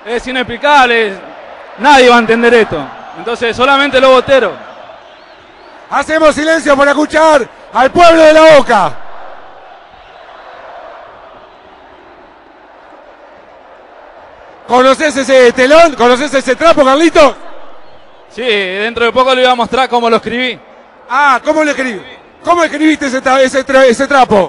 es inexplicable, nadie va a entender esto. Entonces solamente los boteros. Hacemos silencio para escuchar al pueblo de La Boca. ¿Conoces ese telón? ¿Conoces ese trapo, Carlitos? Sí, dentro de poco le voy a mostrar cómo lo escribí. Ah, ¿cómo lo escribí? ¿Cómo escribiste ese trapo?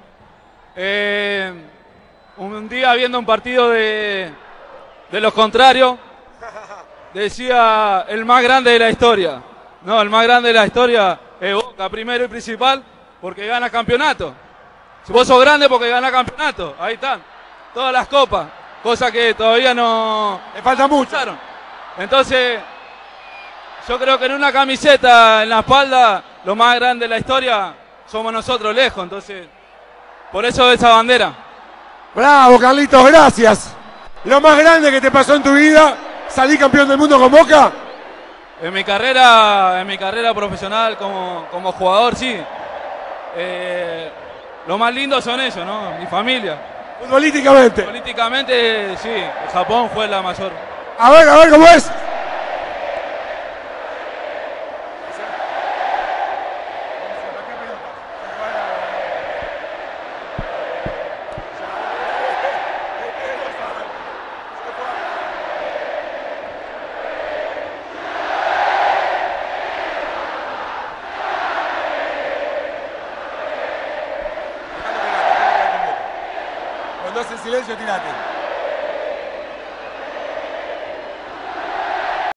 Un día viendo un partido de los contrarios, decía el más grande de la historia. No, el más grande de la historia es Boca, primero y principal, porque gana campeonato. Si vos sos grande porque gana campeonato, ahí están, todas las copas, cosa que todavía no... Le falta mucho. Entonces, yo creo que en una camiseta en la espalda, lo más grande de la historia somos nosotros lejos, entonces, por eso esa bandera. Bravo, Carlitos, gracias. Lo más grande que te pasó en tu vida, salir campeón del mundo con Boca. En mi carrera profesional como jugador, sí. Lo más lindo son ellos, ¿no? Mi familia. Futbolísticamente. Políticamente, sí. Japón fue la mayor. A ver cómo es. Cuando hace silencio, tirate.